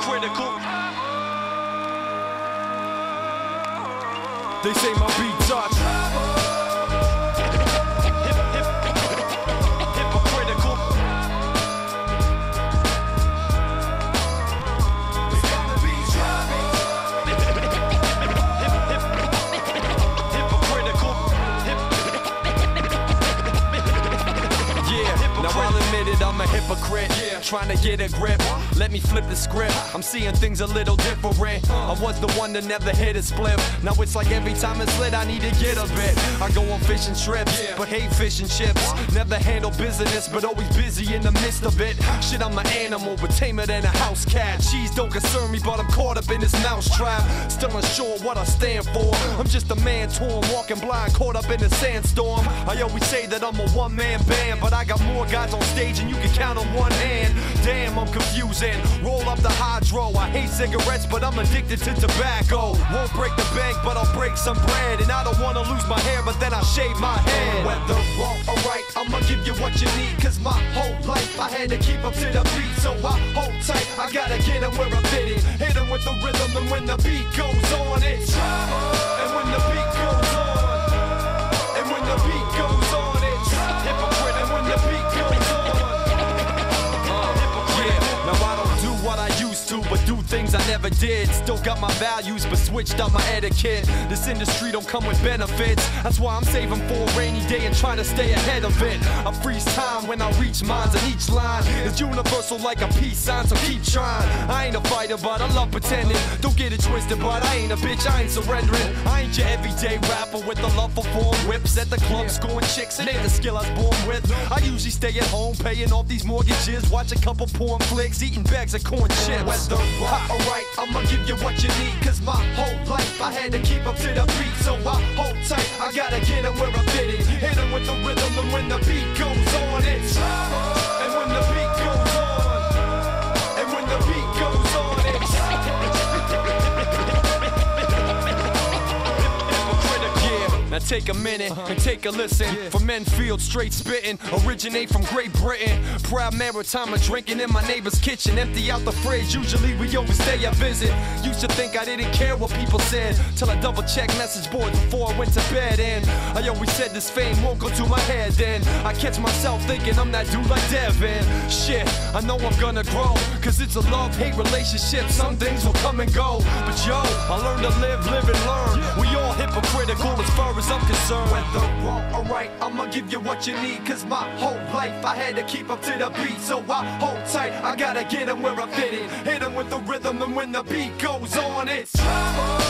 hypocritical. They say my beat touch. Hypocritical. Hypocritical. Yeah, now I'll admit it, I'm a hypocrite. Trying to get a grip, let me flip the script. I'm seeing things a little different. I was the one that never hit a split. Now it's like every time it's lit, I need to get a bit. I go on fishing trips, but hate fish and chips. Never handle business, but always busy in the midst of it. Shit, I'm an animal, but tamer than a house cat. Cheese don't concern me, but I'm caught up in this mouse trap. Still unsure what I stand for. I'm just a man torn, walking blind, caught up in a sandstorm. I always say that I'm a one-man band, but I got more guys on stage and you can count on one hand. Damn, I'm confusing. Roll up the hydro. I hate cigarettes, but I'm addicted to tobacco. Won't break the bank, but I'll break some bread. And I don't wanna lose my hair, but then I'll shave my head. Whether wrong or right, I'ma give you what you need. Cause my whole life I had to keep up to the beat. So I hold tight, I gotta get them where I'm fitting. Hit them with the rhythm, and when the beat goes on, it's and when the beat goes on, and when the beat goes on, it's hypocrite. And when the beat goes on, now I don't do what I used to, but do things I never did. Still got my values, but switched up my etiquette. This industry don't come with benefits. That's why I'm saving for a rainy day and trying to stay ahead of it. I freeze time when I reach mines, and each line is universal like a peace sign, so keep trying. I ain't a fighter, but I love pretending. Don't get it twisted, but I ain't a bitch, I ain't surrendering. I ain't your everyday rapper with a love for foreign whips at the club, scoring chicks. It ain't the skill I was born with. I usually stay at home, paying off these mortgages, watch a couple porn flicks, eating bags of corn chips. Whether wrong or right, I'ma give you what you need. Cause my whole life I had to keep up to the beat. So I hold tight, I gotta get them where I'm fitting. Hit them with the rhythm, and when the beat goes on, it's and when the beat goes on, and when the beat goes on, it's now take a minute and take a listen. From Enfield, straight spitting, originate from Great Britain. Proud Maritimer drinking in my neighbor's kitchen. Empty out the fridge, usually we overstay a visit. Used to think I didn't care what people said, till I double check message boards before I went to bed. And I always said this fame won't go to my head. Then I catch myself thinking I'm that dude like Devin. Shit, I know I'm gonna grow, cause it's a love-hate relationship. Some things will come and go, but yo, I learned to live and learn. We all hypocritical as far as I'm concerned. Whether wrong or right, I'ma give you what you need. Cause my whole life I had to keep up to the beat. So I hold tight, I gotta get them where I'm fitting. Hit them with the rhythm, and when the beat goes on, it's